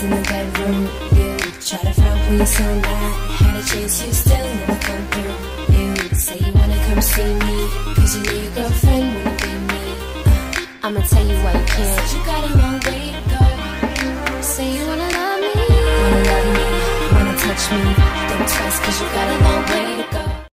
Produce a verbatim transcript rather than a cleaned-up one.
in the bedroom. You try to front when you so mad. Had a chance, you still never come through. You say you wanna come see me, cause you know your girlfriend wanna be me. uh, I'ma tell you why you can't. Said you got a long way to go. Say you wanna love me, wanna love me, wanna touch me. Think twice cause you got a long